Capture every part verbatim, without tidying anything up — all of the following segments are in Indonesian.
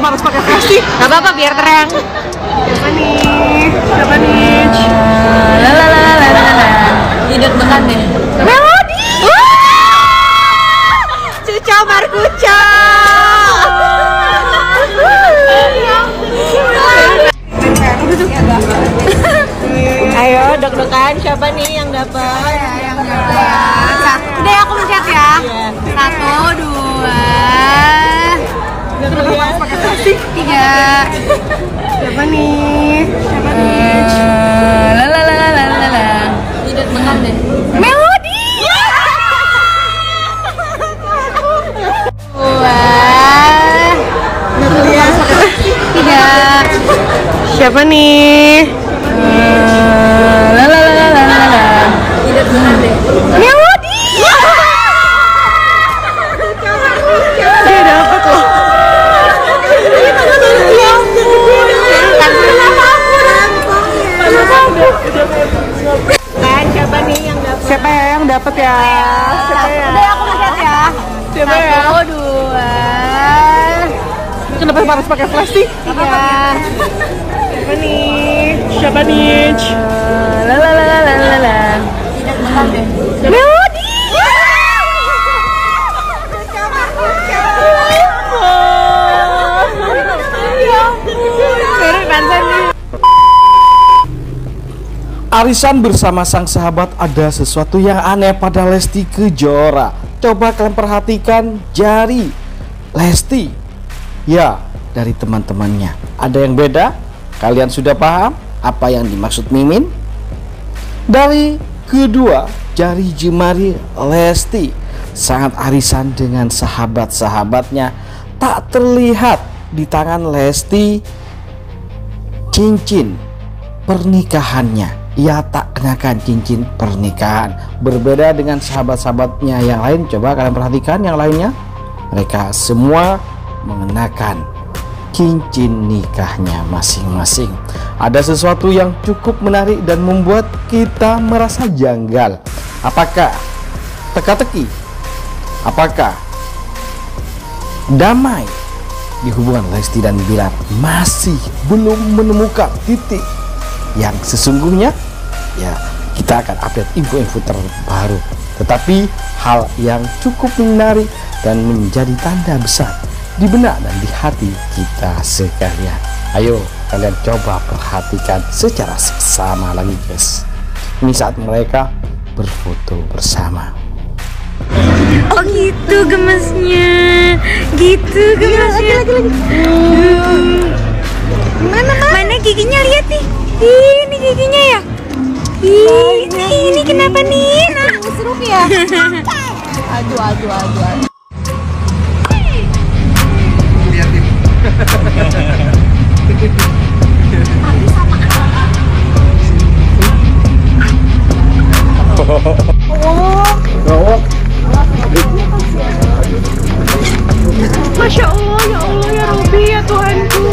harus pakai flash sih? Gak apa-apa biar terang. Siapa nih? Siapa nih? Lalalalalalala. Hidup bekan deh. Melody. Cuca Markuca. Ayo deg-degan siapa nih yang dapat? Yang dapat. Udah aku mencet ya. Satu, dua. Kenapa harus pakai flash sih? Tiga. Siapa nih? Siapa nih? Lalalalalalala. Hidup bekan deh. Melody. Wah. Tiga. Siapa nih? Lalalalalalala. Hidup bekan deh. Melody. Dia dapat loh. Kan siapa nih yang dapat? Siapa ya yang dapat ya? Siapa ya? Udah aku mencet ya. Siapa ya? Satu, dua. Kenapa harus pakai flash sih? Tiga. Siapa nih? Siapa nih? Lalalalalalala. Hidup bekan deh. Melody. Arisan bersama sang sahabat ada sesuatu yang aneh pada Lesti Kejora. Coba kalian perhatikan jari Lesti. Ya, dari teman-temannya. Ada yang beda? Kalian sudah paham apa yang dimaksud Mimin? Dari kedua jari jemari Lesti sangat arisan dengan sahabat-sahabatnya. Tak terlihat di tangan Lesti cincin pernikahannya. Ia tak kenakan cincin pernikahan. Berbeda dengan sahabat-sahabatnya yang lain. Coba kalian perhatikan yang lainnya. Mereka semua mengenakan cincin nikahnya masing-masing. Ada sesuatu yang cukup menarik dan membuat kita merasa janggal. Apakah teka-teki? Apakah damai di hubungan Lesti dan Bilar? Masih belum menemukan titik yang sesungguhnya. Ya, kita akan update info-info terbaru. Tetapi hal yang cukup menarik dan menjadi tanda besar di benak dan di hati kita sekalian. Ayo kalian coba perhatikan secara seksama lagi guys. Ini saat mereka berfoto bersama. Oh gitu gemesnya. Gitu gemesnya. Mana mana giginya, lihat nih. Ih, ini giginya ya. Ih, ini, ini kenapa nih? Seruk ya. Aduh, aduh, aduh, aduh. Liatin. Masya Allah, ya Allah, ya Rabbi, ya Tuhanku.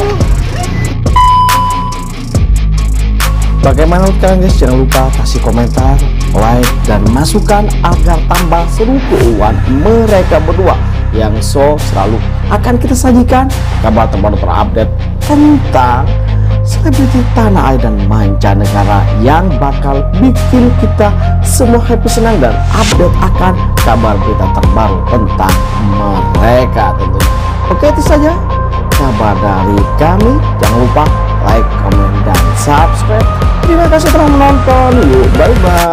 Bagaimana kalian guys? Jangan lupa kasih komentar, like, dan masukan agar tambah seru keuangan mereka berdua yang so selalu akan kita sajikan kabar terbaru terupdate tentang selebriti tanah air dan mancanegara yang bakal bikin kita semua happy, senang, dan update akan kabar berita terbaru tentang mereka tentunya. Oke, itu saja kabar dari kami. Jangan lupa like, komen, dan subscribe. Terima kasih telah menonton. Yuk, bye bye.